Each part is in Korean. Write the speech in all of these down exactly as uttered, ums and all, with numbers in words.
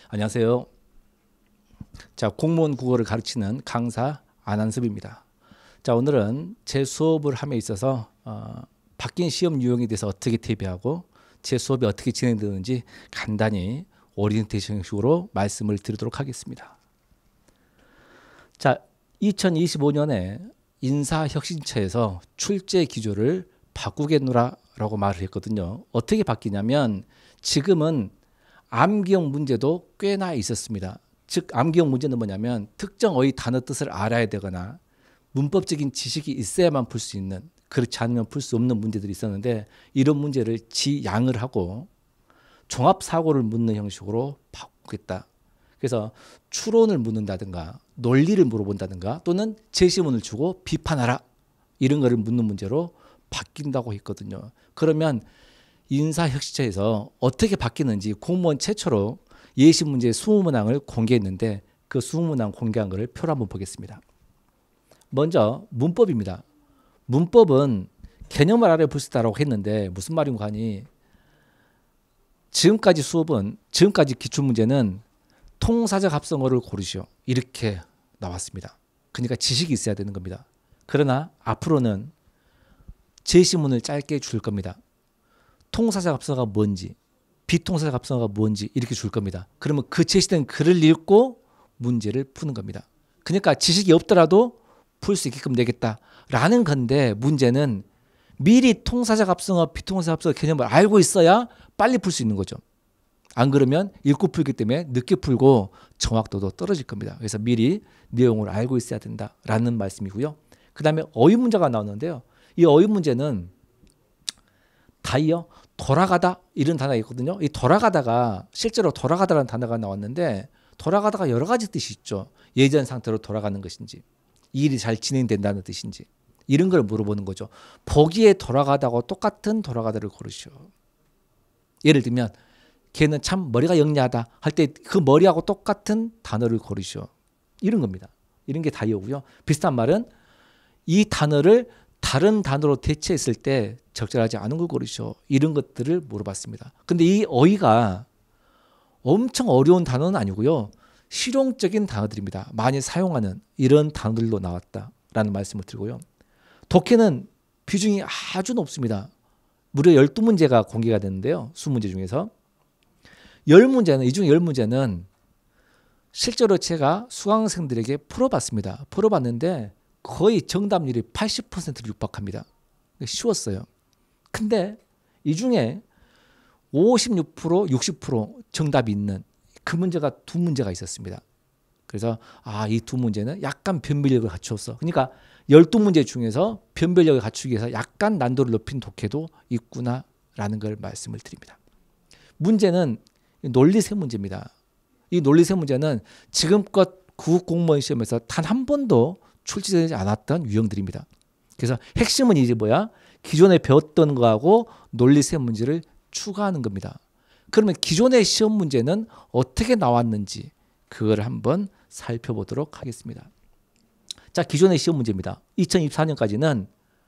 안녕하세요. 자, 공무원 국어를 가르치는 강사 안한섭입니다. 자, 오늘은 제 수업을 함에 있어서 어, 바뀐 시험 유형에 대해서 어떻게 대비하고 제 수업이 어떻게 진행되는지 간단히 오리엔테이션 식으로 말씀을 드리도록 하겠습니다. 자, 이천이십오 년에 인사혁신처에서 출제 기조를 바꾸겠노라라고 말을 했거든요. 어떻게 바뀌냐면 지금은 암기형 문제도 꽤나 있었습니다. 즉 암기형 문제는 뭐냐면 특정 어휘 단어 뜻을 알아야 되거나 문법적인 지식이 있어야만 풀 수 있는, 그렇지 않으면 풀 수 없는 문제들이 있었는데 이런 문제를 지양을 하고 종합사고를 묻는 형식으로 바꾸겠다. 그래서 추론을 묻는다든가 논리를 물어본다든가 또는 제시문을 주고 비판하라, 이런 거를 묻는 문제로 바뀐다고 했거든요. 그러면 인사혁신처에서 어떻게 바뀌는지 공무원 최초로 예시 문제 이십 문항을 공개했는데 그 이십 문항 공개한 것을 표로 한번 보겠습니다. 먼저 문법입니다. 문법은 개념을 알아야 풀 수 있다고 했는데 무슨 말인가 하니 지금까지 수업은 지금까지 기출문제는 통사적 합성어를 고르시오, 이렇게 나왔습니다. 그러니까 지식이 있어야 되는 겁니다. 그러나 앞으로는 제시문을 짧게 줄 겁니다. 통사적 합성어가 뭔지, 비통사적 합성어가 뭔지 이렇게 줄 겁니다. 그러면 그 제시된 글을 읽고 문제를 푸는 겁니다. 그러니까 지식이 없더라도 풀 수 있게끔 되겠다라는 건데, 문제는 미리 통사적 합성어, 비통사적 합성어 개념을 알고 있어야 빨리 풀 수 있는 거죠. 안 그러면 읽고 풀기 때문에 늦게 풀고 정확도도 떨어질 겁니다. 그래서 미리 내용을 알고 있어야 된다라는 말씀이고요. 그 다음에 어휘 문제가 나오는데요. 이 어휘 문제는 다이어 돌아가다 이런 단어가 있거든요. 이 돌아가다가 실제로 돌아가다라는 단어가 나왔는데 돌아가다가 여러 가지 뜻이 있죠. 예전 상태로 돌아가는 것인지, 일이 잘 진행된다는 뜻인지, 이런 걸 물어보는 거죠. 보기에 돌아가다고 똑같은 돌아가다를 고르시오. 예를 들면 걔는 참 머리가 영리하다 할 때 그 머리하고 똑같은 단어를 고르시오, 이런 겁니다. 이런 게 다이어고요. 비슷한 말은 이 단어를 다른 단어로 대체했을 때 적절하지 않은 걸 고르시오, 이런 것들을 물어봤습니다. 근데 이 어휘가 엄청 어려운 단어는 아니고요. 실용적인 단어들입니다. 많이 사용하는 이런 단어들로 나왔다라는 말씀을 드리고요. 독해는 비중이 아주 높습니다. 무려 열두 문제가 공개가 됐는데요. 이십 문제 중에서 십 문제는, 이 중에 십 문제는 실제로 제가 수강생들에게 풀어봤습니다. 풀어봤는데 거의 정답률이 팔십 퍼센트를 육박합니다. 쉬웠어요. 근데 이 중에 오십육 퍼센트, 육십 퍼센트 정답이 있는 그 문제가 두 문제가 있었습니다. 그래서 아, 이 두 문제는 약간 변별력을 갖추었어. 그러니까 열두 문제 중에서 변별력을 갖추기 위해서 약간 난도를 높인 독해도 있구나라는 걸 말씀을 드립니다. 문제는 논리 세 문제입니다. 이 논리 세 문제는 지금껏 구급 공무원 시험에서 단 한 번도 출제되지 않았던 유형들입니다. 그래서 핵심은 이제 뭐야? 기존에 배웠던 거하고 논리 세 문제를 추가하는 겁니다. 그러면 기존의 시험 문제는 어떻게 나왔는지 그걸 한번 살펴보도록 하겠습니다. 자, 기존의 시험 문제입니다. 이천이십사 년까지는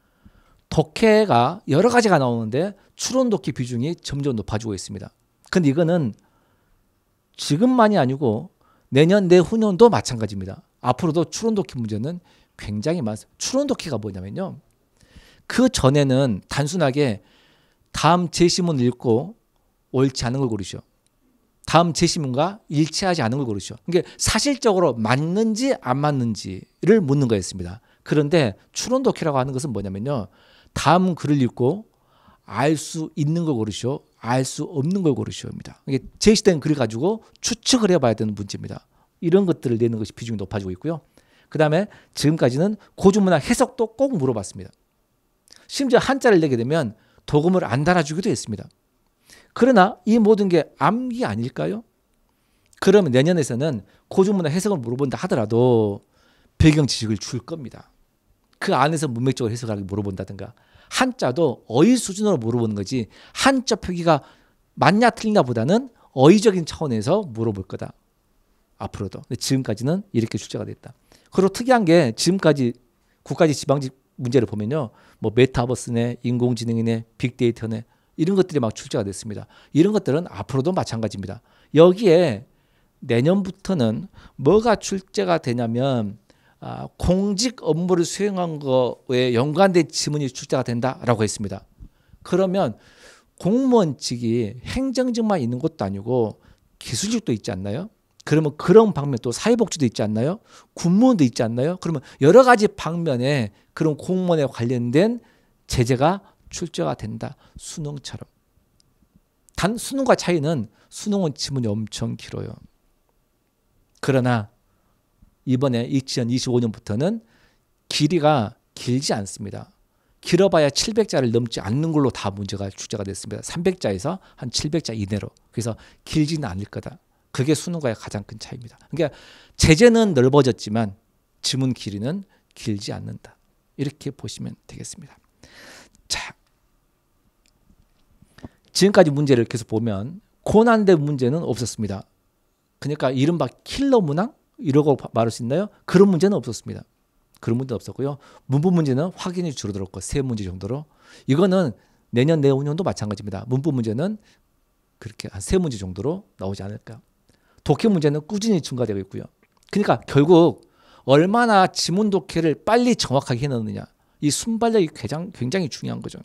독해가 여러 가지가 나오는데 추론 독해 비중이 점점 높아지고 있습니다. 근데 이거는 지금만이 아니고 내년, 내후년도 마찬가지입니다. 앞으로도 추론 독해 문제는 굉장히 많습니다. 추론 독해가 뭐냐면요, 그 전에는 단순하게 다음 제시문을 읽고 옳지 않은 걸 고르시오, 다음 제시문과 일치하지 않은 걸 고르시오. 그러니까 사실적으로 맞는지 안 맞는지를 묻는 거였습니다. 그런데 추론 독해라고 하는 것은 뭐냐면요, 다음 글을 읽고 알 수 있는 걸 고르시오, 알 수 없는 걸 고르시오입니다. 이게 제시된 글을 가지고 추측을 해봐야 되는 문제입니다. 이런 것들을 내는 것이 비중이 높아지고 있고요. 그 다음에 지금까지는 고주문학 해석도 꼭 물어봤습니다. 심지어 한자를 내게 되면 도금을 안 달아주기도 했습니다. 그러나 이 모든 게 암기 아닐까요? 그러면 내년에서는 고주문학 해석을 물어본다 하더라도 배경 지식을 줄 겁니다. 그 안에서 문맥적으로 해석하기 물어본다든가, 한자도 어휘 수준으로 물어보는 거지 한자 표기가 맞냐 틀리냐 보다는 어휘적인 차원에서 물어볼 거다, 앞으로도. 근데 지금까지는 이렇게 출제가 됐다. 그리고 특이한 게 지금까지 국가직 지방직 문제를 보면요, 뭐 메타버스네, 인공지능이네, 빅데이터네, 이런 것들이 막 출제가 됐습니다. 이런 것들은 앞으로도 마찬가지입니다. 여기에 내년부터는 뭐가 출제가 되냐면 아, 공직 업무를 수행한 거에 연관된 지문이 출제가 된다라고 했습니다. 그러면 공무원직이 행정직만 있는 것도 아니고 기술직도 있지 않나요? 그러면 그런 방면 또 사회복지도 있지 않나요? 군무원도 있지 않나요? 그러면 여러 가지 방면에 그런 공무원에 관련된 제재가 출제가 된다. 수능처럼. 단 수능과 차이는 수능은 지문이 엄청 길어요. 그러나 이번에 이천이십오 년부터는 길이가 길지 않습니다. 길어봐야 칠백 자를 넘지 않는 걸로 다 문제가 출제가 됐습니다. 삼백 자에서 한 칠백 자 이내로. 그래서 길지는 않을 거다. 그게 수능과의 가장 큰 차이입니다. 그러니까 제재는 넓어졌지만 지문 길이는 길지 않는다. 이렇게 보시면 되겠습니다. 자, 지금까지 문제를 계속 보면 고난된 문제는 없었습니다. 그러니까 이른바 킬러 문항? 이라고 말할 수 있나요? 그런 문제는 없었습니다. 그런 문제는 없었고요. 문법 문제는 확연히 줄어들었고 세 문제 정도로. 이거는 내년 내후년도 마찬가지입니다. 문법 문제는 그렇게 한 세 문제 정도로 나오지 않을까. 독해 문제는 꾸준히 증가되고 있고요. 그러니까 결국 얼마나 지문 독해를 빨리 정확하게 해놓느냐. 이 순발력이 굉장히, 굉장히 중요한 거죠.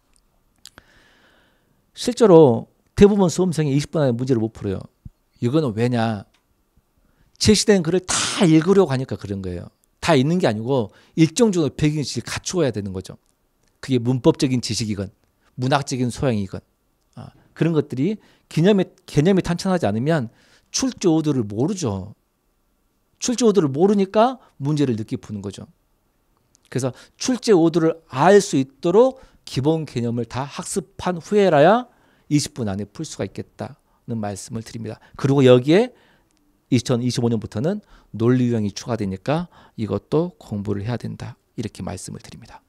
실제로 대부분 수험생이 이십 분 안에 문제를 못 풀어요. 이거는 왜냐. 제시된 글을 다 읽으려고 하니까 그런 거예요. 다 읽는 게 아니고 일정 정도 배경 지식을 갖추어야 되는 거죠. 그게 문법적인 지식이건 문학적인 소양이건 아, 그런 것들이 개념이, 개념이 탄탄하지 않으면 출제 오도를 모르죠. 출제 오도를 모르니까 문제를 늦게 푸는 거죠. 그래서 출제 오도를 알 수 있도록 기본 개념을 다 학습한 후에라야 이십 분 안에 풀 수가 있겠다는 말씀을 드립니다. 그리고 여기에 이천이십오 년부터는 논리 유형이 추가되니까 이것도 공부를 해야 된다. 이렇게 말씀을 드립니다.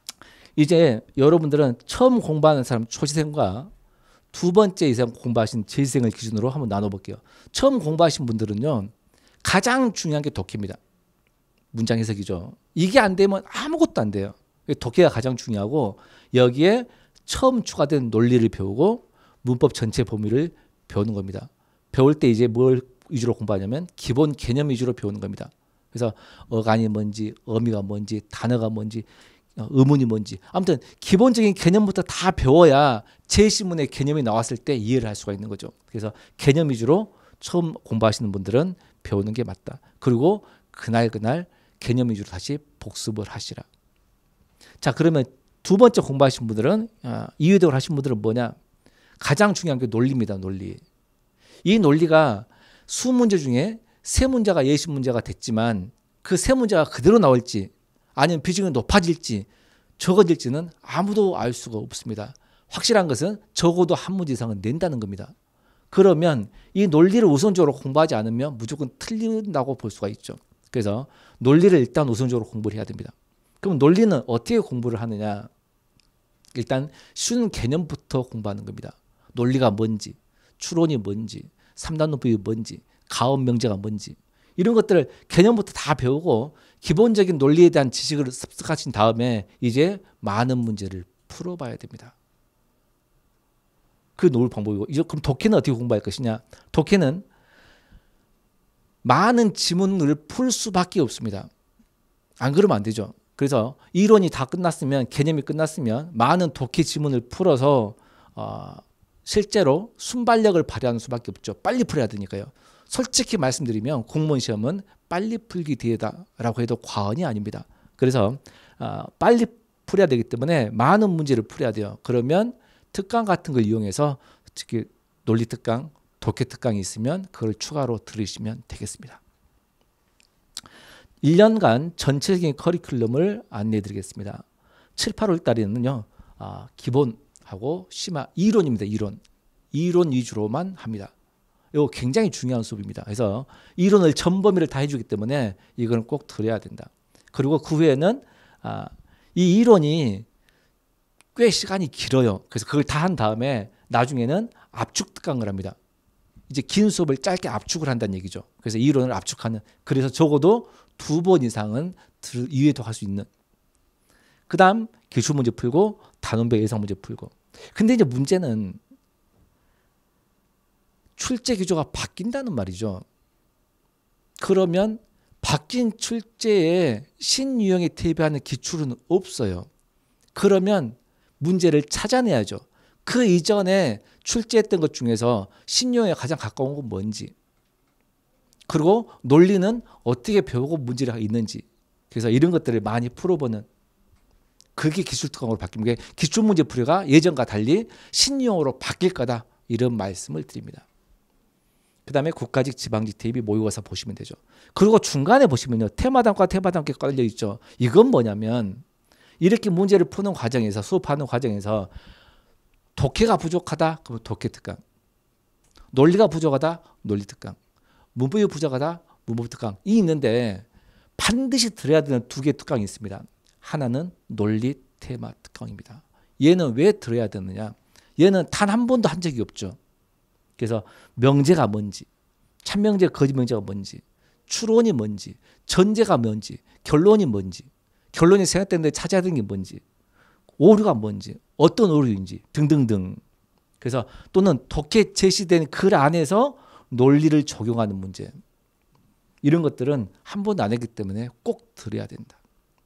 이제 여러분들은 처음 공부하는 사람 초시생과 두 번째 이상 공부하신 재시생을 기준으로 한번 나눠볼게요. 처음 공부하신 분들은요. 가장 중요한 게 독해입니다. 문장 해석이죠. 이게 안 되면 아무것도 안 돼요. 독해가 가장 중요하고 여기에 처음 추가된 논리를 배우고 문법 전체 범위를 배우는 겁니다. 배울 때 이제 뭘 위주로 공부하냐면 기본 개념 위주로 배우는 겁니다. 그래서 어간이 뭔지, 어미가 뭔지, 단어가 뭔지, 의문이 뭔지 아무튼 기본적인 개념부터 다 배워야 제시문의 개념이 나왔을 때 이해를 할 수가 있는 거죠. 그래서 개념 위주로 처음 공부하시는 분들은 배우는 게 맞다. 그리고 그날 그날 개념 위주로 다시 복습을 하시라. 자, 그러면 두 번째 공부하신 분들은 이해독을 하신 분들은 뭐냐? 가장 중요한 게 논리입니다. 논리. 이 논리가 수 문제 중에 세 문제가 예시 문제가 됐지만 그 세 문제가 그대로 나올지 아니면 비중이 높아질지 적어질지는 아무도 알 수가 없습니다. 확실한 것은 적어도 한 문제 이상은 낸다는 겁니다. 그러면 이 논리를 우선적으로 공부하지 않으면 무조건 틀린다고 볼 수가 있죠. 그래서 논리를 일단 우선적으로 공부를 해야 됩니다. 그럼 논리는 어떻게 공부를 하느냐? 일단 쉬운 개념부터 공부하는 겁니다. 논리가 뭔지, 추론이 뭔지, 삼단원법이 뭔지, 가업 명제가 뭔지 이런 것들을 개념부터 다 배우고 기본적인 논리에 대한 지식을 습득하신 다음에 이제 많은 문제를 풀어봐야 됩니다. 그게 놓을 방법이고 이제 그럼 독해는 어떻게 공부할 것이냐? 독해는 많은 지문을 풀 수밖에 없습니다. 안 그러면 안 되죠. 그래서 이론이 다 끝났으면 개념이 끝났으면 많은 독해 지문을 풀어서 어, 실제로 순발력을 발휘하는 수밖에 없죠. 빨리 풀어야 되니까요. 솔직히 말씀드리면 공무원 시험은 빨리 풀기 대회다라고 해도 과언이 아닙니다. 그래서 어, 빨리 풀어야 되기 때문에 많은 문제를 풀어야 돼요. 그러면 특강 같은 걸 이용해서 특히 논리 특강, 독해 특강이 있으면 그걸 추가로 들으시면 되겠습니다. 일 년간 전체적인 커리큘럼을 안내해 드리겠습니다. 칠, 팔월 달에는요. 아, 기본하고 심화 이론입니다. 이론. 이론 위주로만 합니다. 이거 굉장히 중요한 수업입니다. 그래서 이론을 전범위를 다 해주기 때문에 이거는 꼭 들어야 된다. 그리고 그 후에는 아, 이 이론이 꽤 시간이 길어요. 그래서 그걸 다 한 다음에 나중에는 압축 특강을 합니다. 이제 긴 수업을 짧게 압축을 한다는 얘기죠. 그래서 이론을 압축하는. 그래서 적어도 두 번 이상은 이해도 할 수 있는. 그 다음 기출 문제 풀고 단원별 예상 문제 풀고. 근데 이제 문제는 출제 기조가 바뀐다는 말이죠. 그러면 바뀐 출제에 신유형에 대비하는 기출은 없어요. 그러면 문제를 찾아내야죠. 그 이전에 출제했던 것 중에서 신유형에 가장 가까운 건 뭔지, 그리고 논리는 어떻게 배우고 문제가 있는지, 그래서 이런 것들을 많이 풀어보는, 그게 기술특강으로 바뀌는 게 기출문제 풀이가 예전과 달리 신유형으로 바뀔 거다, 이런 말씀을 드립니다. 그 다음에 국가직 지방직 대비 모의고사 보시면 되죠. 그리고 중간에 보시면요, 테마담과 테마담께 깔려 있죠. 이건 뭐냐면 이렇게 문제를 푸는 과정에서, 수업하는 과정에서 독해가 부족하다, 그럼 독해 특강, 논리가 부족하다, 논리 특강, 문법이 부족하다, 문법 특강, 이 있는데 반드시 들어야 되는 두 개의 특강이 있습니다. 하나는 논리 테마 특강입니다. 얘는 왜 들어야 되느냐? 얘는 단 한 번도 한 적이 없죠. 그래서 명제가 뭔지, 참명제, 거짓명제가 뭔지, 추론이 뭔지, 전제가 뭔지, 결론이 뭔지, 결론이 생각되는데 찾아야 되는 게 뭔지, 오류가 뭔지, 어떤 오류인지 등등등. 그래서 또는 독해 제시된 글 안에서 논리를 적용하는 문제, 이런 것들은 한 번도 안 했기 때문에 꼭 들어야 된다.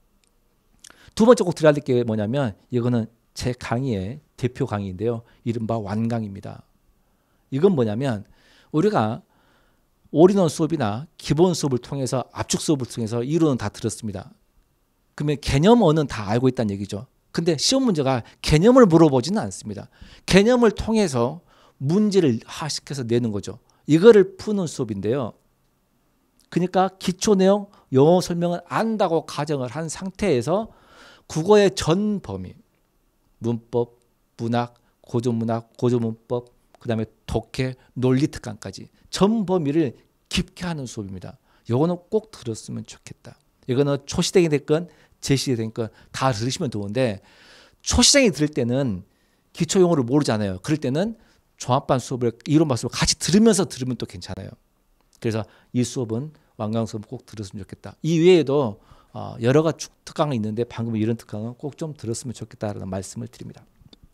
두 번째 꼭 들어야 될 게 뭐냐면, 이거는 제 강의의 대표 강의인데요, 이른바 완강입니다. 이건 뭐냐면 우리가 올인원 수업이나 기본 수업을 통해서, 압축 수업을 통해서 이론은 다 들었습니다. 그러면 개념어는 다 알고 있다는 얘기죠. 근데 시험 문제가 개념을 물어보지는 않습니다. 개념을 통해서 문제를 하식해서 내는 거죠. 이거를 푸는 수업인데요. 그러니까 기초 내용, 영어 설명을 안다고 가정을 한 상태에서 국어의 전 범위, 문법, 문학, 고전문학, 고전문법, 그 다음에 독해, 논리 특강까지 전 범위를 깊게 하는 수업입니다. 이거는 꼭 들었으면 좋겠다. 이거는 초시생이 됐건 제시생이 됐건 다 들으시면 좋은데, 초시생이 들을 때는 기초 용어를 모르잖아요. 그럴 때는 종합반 수업을, 이론반 수업을 같이 들으면서 들으면 또 괜찮아요. 그래서 이 수업은 완강 수업 꼭 들었으면 좋겠다. 이 외에도 여러 가지 특강이 있는데 방금 이런 특강은 꼭 좀 들었으면 좋겠다라는 말씀을 드립니다.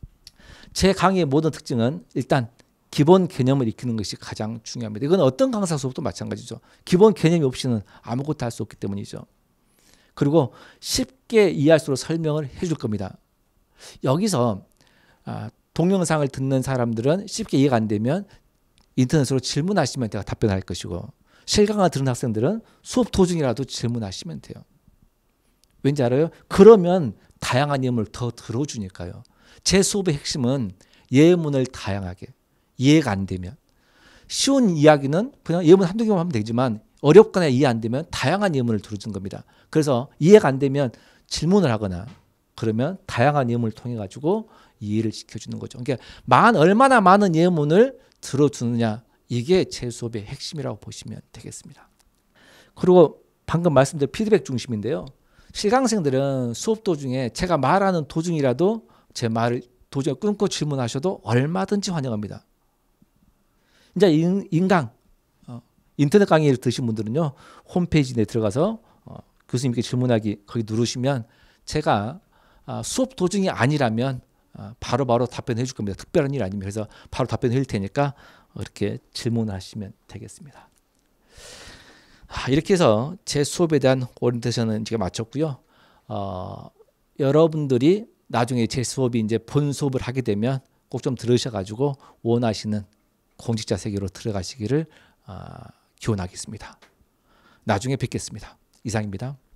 제 강의의 모든 특징은 일단 기본 개념을 익히는 것이 가장 중요합니다. 이건 어떤 강사 수업도 마찬가지죠. 기본 개념이 없이는 아무것도 할 수 없기 때문이죠. 그리고 쉽게 이해할 수 있도록 설명을 해줄 겁니다. 여기서 동영상을 듣는 사람들은 쉽게 이해가 안 되면 인터넷으로 질문하시면 제가 답변할 것이고, 실강을 들은 학생들은 수업 도중이라도 질문하시면 돼요. 왠지 알아요? 그러면 다양한 예문을 더 들어주니까요. 제 수업의 핵심은 예문을 다양하게, 이해가 안 되면, 쉬운 이야기는 그냥 예문 한두 개만 하면 되지만 어렵거나 이해 안 되면 다양한 예문을 들어준 겁니다. 그래서 이해가 안 되면 질문을 하거나, 그러면 다양한 예문을 통해 가지고 이해를 시켜주는 거죠. 그러니까 만 얼마나 많은 예문을 들어주느냐, 이게 제 수업의 핵심이라고 보시면 되겠습니다. 그리고 방금 말씀드린 피드백 중심인데요. 실강생들은 수업 도중에 제가 말하는 도중이라도 제 말을 도중에 끊고 질문하셔도 얼마든지 환영합니다. 이제 인강, 어, 인터넷 강의를 드신 분들은요, 홈페이지에 들어가서 어, 교수님께 질문하기 거기 누르시면 제가 아, 수업 도중이 아니라면 아, 바로바로 답변해 줄 겁니다. 특별한 일 아니면. 그래서 바로 답변해 드릴 테니까 이렇게 질문하시면 되겠습니다. 아, 이렇게 해서 제 수업에 대한 오리엔테이션은 제가 마쳤고요. 어, 여러분들이 나중에 제 수업이 이제 본 수업을 하게 되면 꼭 좀 들으셔가지고 원하시는 공직자 세계로 들어가시기를 어, 기원하겠습니다. 나중에 뵙겠습니다. 이상입니다.